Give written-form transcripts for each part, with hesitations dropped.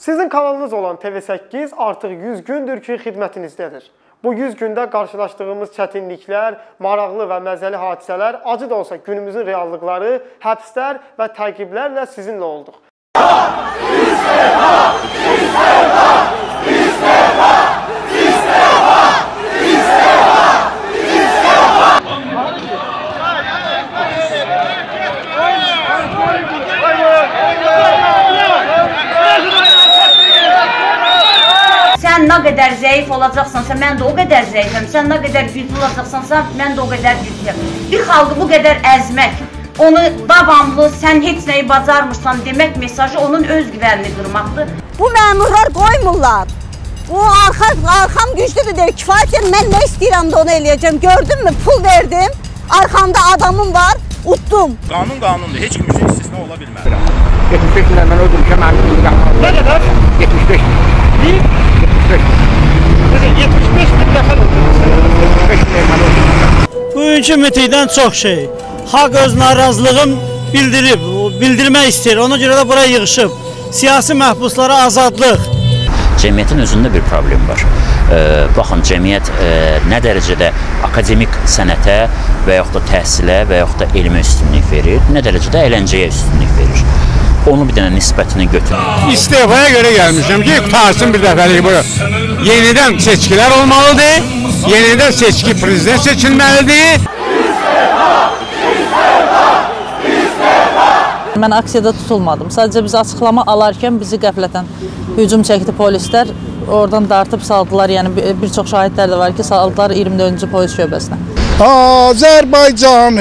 Sizin kanalınız olan TV8 artıq 100 gündür ki xidmətinizdədir. Bu 100 gündə qarşılaşdığımız çətinliklər, maraqlı və məzəli hadisələr, acı da olsa günümüzün reallıqları, həbslər və təqiblərlə sizinlə olduq. İstefa! İstefa! İstefa! İstefa! İstefa! Sən nə qədər zəif olacaqsansa, mən də o qədər zəifəm. Sən nə qədər güclü olacaqsansa, mən də o qədər güclüyəm. Bir xalqı bu qədər əzmək, onu davamlı, sən heç nəyi bacarmırsan demək mesajı onun öz güvənini qırmaqdır. Bu məmurlar qoymurlar. O arxam güclüdür deyir, kifayət edir, mən nə istəyirəm də onu eləyəcəm. Gördün mü, pul verdim, arxamda adamım var, utdum. Qanun qanundur, heç kim üçün istisna ola bilməz. 75 ildən mən öldürmüşəm, mənim nə qədər? 75 il. 75 bin nəfər Bugünkü mitingdən çox şey. Xalq öz narazılığını bildirmək istəyir. Ona görə də buraya yığışıb. Siyasi məhbuslara azadlıq. Cəmiyyətin özündə bir problem var. Baxın, cəmiyyət nə dərəcədə akademik sənətə və yaxud da təhsilə və yaxud da elmə üstünlük verir, nə dərəcədə əyləncəyə üstünlük verir. Onu bir dənə nisbətini götürür. İstefaya görə gəlmişəm ki, qutarsın bir dəfəlik bu. Yenidən seçkilər olmalıdır, yenidən seçki prezident seçilməlidir. Mən aksiyada tutulmadım. Sadəcə biz açıqlama alarkən bizi qəflətən hücum çəkdi polislər. Oradan dartıb saldılar. Yəni bir çox şahidlər də var ki, saldılar 24-cü polis şöbəsinə. Azərbaycan,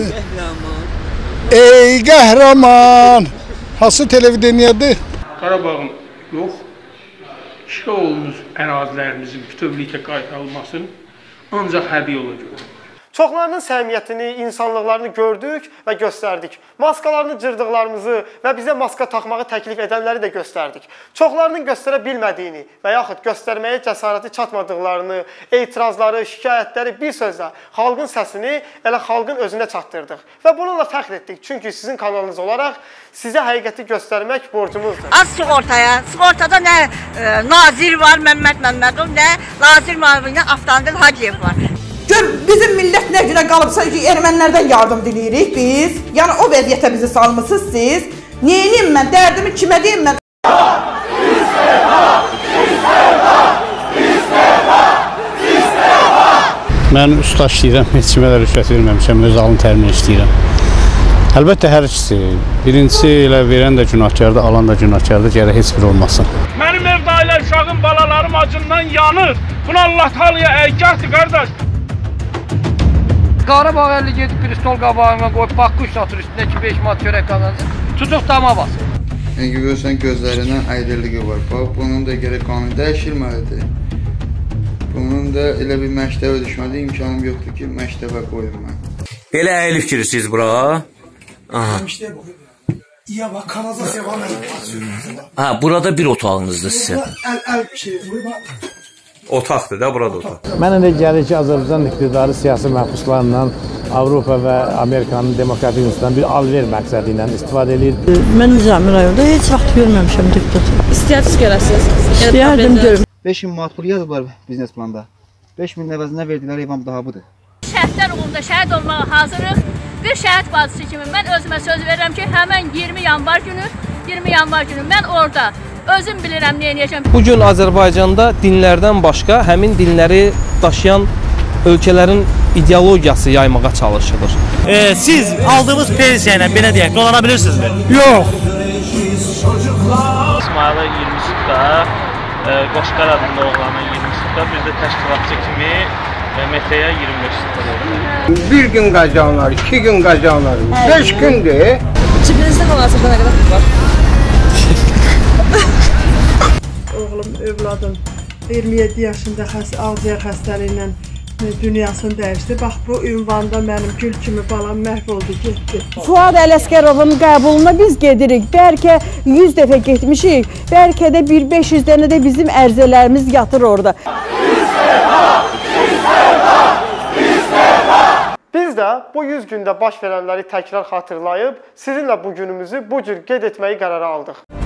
ey qəhrəman. Hansı televideniyadır? Qarabağın yox, işğal olunmuş ərazilərimizin bütövlükdə qaytarılmasını ancaq hərbi yola görə. Çoxlarının səmiyyətini, insanlıqlarını gördük və göstərdik. Maskalarını cırdıqlarımızı və bizə maska taxmağı təklif edənləri də göstərdik. Çoxlarının göstərə bilmədiyini və yaxud göstərməyə cəsarəti çatmadıqlarını, etirazları, şikayətləri bir sözlə xalqın səsini elə xalqın özünə çatdırdıq. Və bununla fəxr etdik. Çünki sizin kanalınız olaraq sizə həqiqəti göstərmək borcumuzdur. Az sığortaya, sığortada nə Nazir var, Məmməd Məmmədov, nə Nazir müavini Avtomobil Hacıyev var. Gör, bizim millət nə günə qalıbsa ki, ermənilərdən yardım diləyirik biz. Yəni o vəziyyətə bizi salmışsınız siz. Neyiniyim mən, dərdimi kimə deyim mən? İstefa! İstefa! İstefa! İstefa! Mən usta işləyirəm, heç kimə də rüşvət verməmişəm, öz alın təmin işləyirəm. Əlbəttə hər ikisi. Birincisi elə verən də günahkardır, alan da günahkardır, gərək heç biri olmasın. Mənim evdə ailə uşağım, balalarım acından yanır. Buna Allah talıya əygahdır, qardaş. Qarabağ 50 gedib bir stol qabağına qoyub, bakkuş satır üstündə ki 5 manat çörək qazansın, tutuq dama basır. Yəni görürsən gözlərindən aydınlığı var. Bax, bunun da gərək qanun dəyişilməlidir. Bunun da elə bir məktəbə düşməli, imkanım yoxdur ki, məktəbə qoyum mən. Elə əyilib girirsiniz bura? Aha. Ya bak kanalizasyon var. Ha, burada bir otağınızdır sizin. Otaqdır da, burada otaq. Mən elə gəlir ki, Azərbaycan iqtidarı siyasi məhbuslarla Avropa və Amerikanın demokratik institutundan bir alver məqsədi ilə istifadə edir. Mən Nizami rayonda heç vaxt görməmişəm deputat. İstəyərsiniz görəsiniz. İstəyərdim görüm. 5000 manat pul yazıblar biznes planda. 5000 əvəzinə verdilər, evam daha budur. Şəhidlər uğrunda şəhid olmağa hazırıq. Bir şəhid bacısı kimi mən özümə söz verirəm ki, həmən 20 yanvar günü mən orada özüm bilirəm nə edəcəm. Bugün Azərbaycanda dinlərdən başqa həmin dinləri daşıyan ölkələrin ideologiyası yaymağa çalışılır. Siz aldığınız pensiya ilə belə deyək, dolana bilirsinizmi? Yox. İsmail'a 20 sutka, Qoşqar adında oğlanın 20 sutka, biz də təşkilatçı kimi Mete'ye 25 sutka verir. Bir gün qazanlar, 2 gün qazanlar, 5 gündür. Cibinizdə hal-hazırda nə qədər var? Oğlum, övladım 27 yaşında ağciyər xəstəliyi ilə dünyasını dəyişdi. Bax, bu ünvanda mənim gül kimi balam məhv oldu, getdi. Fuad Ələsgərovun qəbuluna biz gedirik. Bəlkə 100 dəfə getmişik, bəlkə də 500 dənə də bizim ərizələrimiz yatır orada. Biz də bu 100 gündə baş verənləri təkrar xatırlayıb, sizinlə bu günümüzü bu cür qeyd etməyi qərara aldıq.